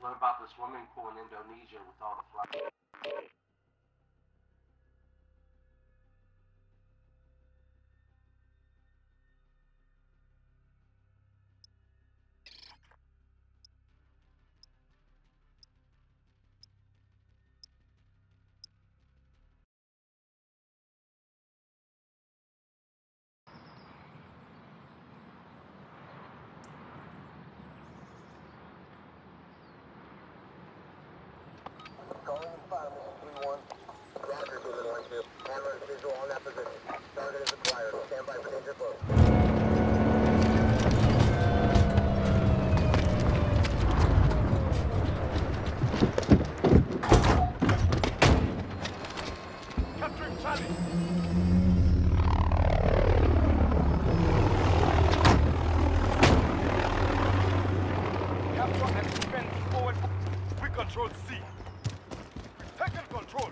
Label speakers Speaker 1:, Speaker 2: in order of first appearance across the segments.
Speaker 1: What about the swimming pool in Indonesia with all the flowers?
Speaker 2: Calling in fire, mission 3-1. Roger, 2-1-2. Handler is visual on that position. Target is acquired. Stand by for danger close.
Speaker 3: Capturing Charlie. Capture and defend forward. We control C. We've taken control.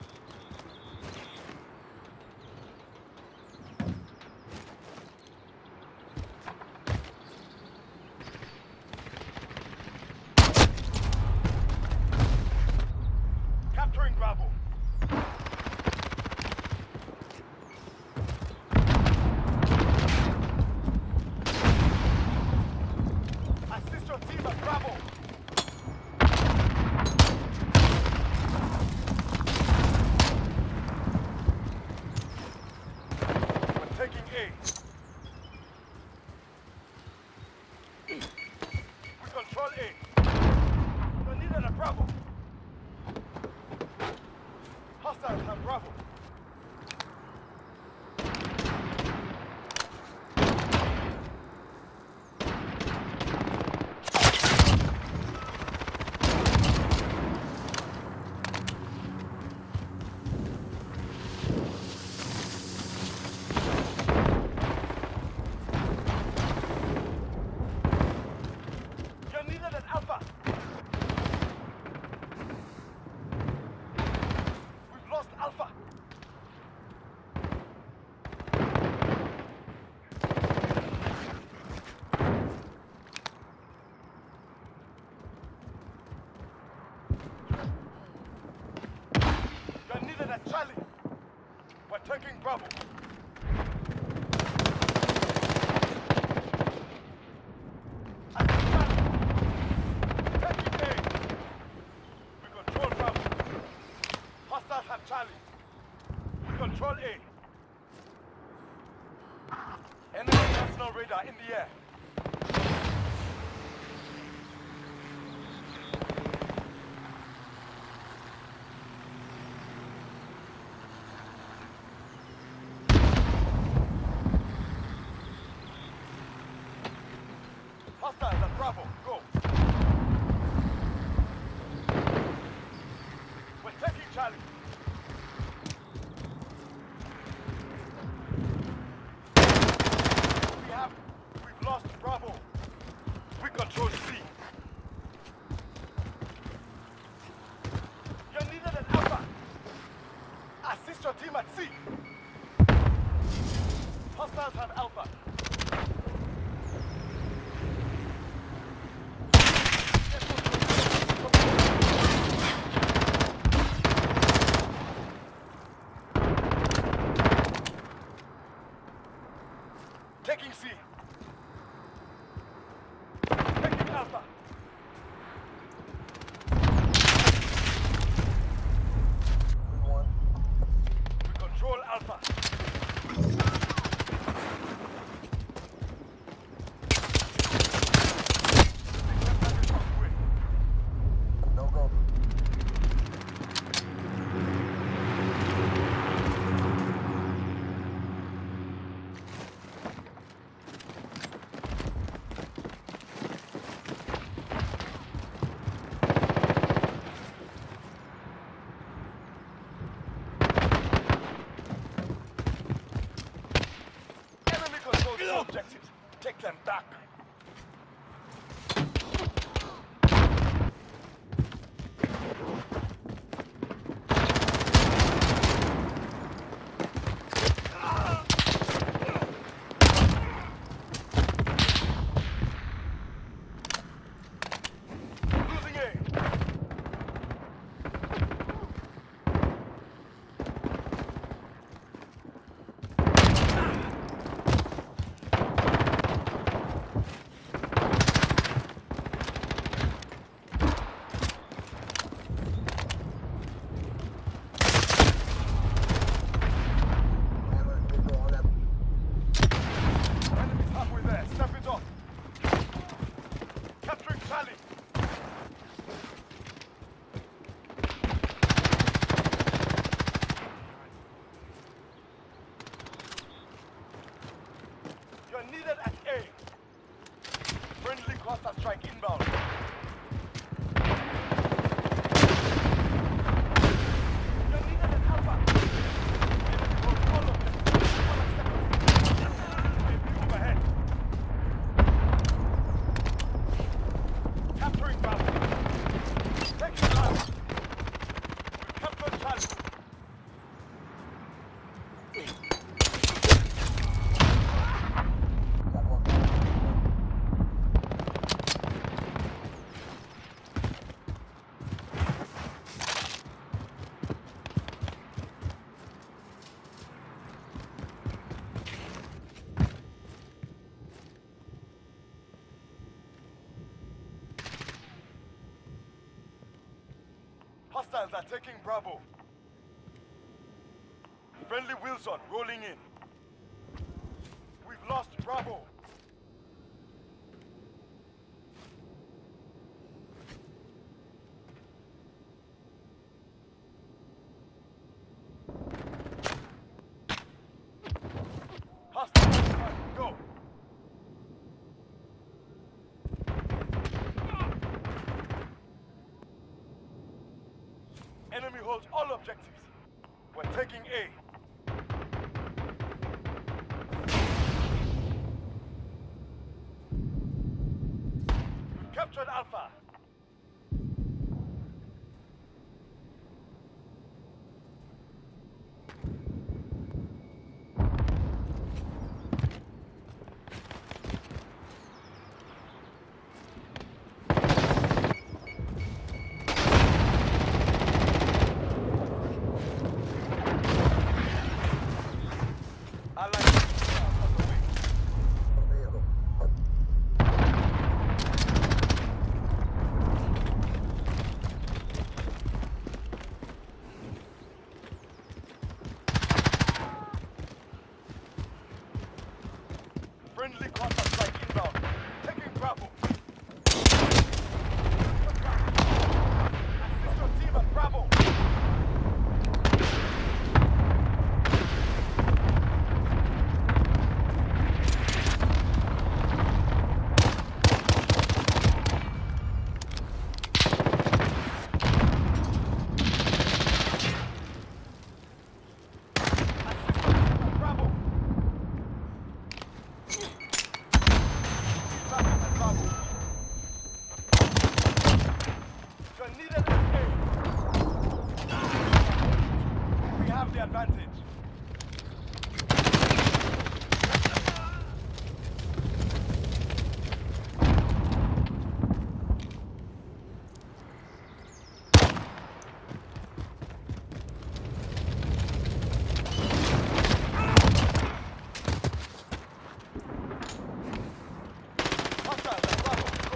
Speaker 3: Capturing Bravo. Assist your team at Bravo. We're taking A. We control A. We're needed at Bravo. Hostiles have Bravo. You're needed at Alpha. We've lost Alpha. You're needed at Charlie. We're taking Bravo. Assist Charlie. Taking A. We control Bravo. Hostiles have Charlie. We control A. Enemy personal radar in the air. Hostiles at Bravo. Go. We're taking Charlie. We've lost Bravo. We control C. You're needed at Alpha. Assist your team at C. Hostiles have Alpha. Taking C. Taking Alpha. We control Alpha.
Speaker 2: No go.
Speaker 3: Enemy controls the objectives. Take them back. Losing A. You're needed at A. Friendly cluster strike inbound. You're needed at Alpha. Enemy hold all of them. Unacceptable. Overhead. Capturing Bravo. Taking Charlie. We captured Charlie. Hostiles are taking Bravo. Friendly Wilson rolling in. We've lost Bravo. Hostiles, go. Enemy holds all objectives. We're taking A. We've captured Alpha. Friendly cluster strike inbound. Taking Bravo. Assist your team at Bravo. You're needed at A. We have the advantage. Hostiles at Bravo, go.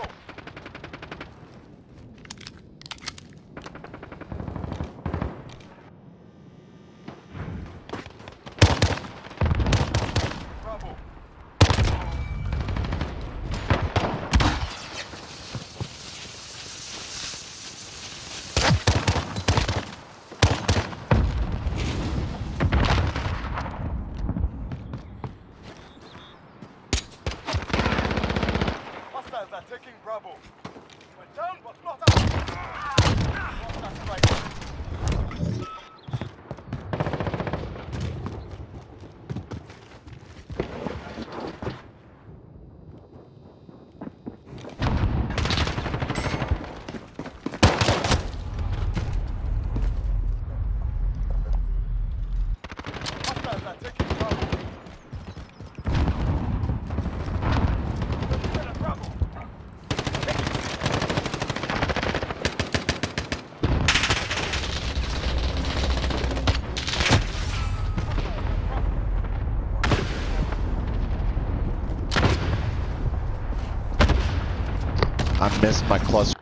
Speaker 3: Bravo. Hostiles are taking Bravo. We're down but not out. Cluster strike. Hostiles are taking Bravo. Lieutenant Bravo.
Speaker 4: I missed my cluster.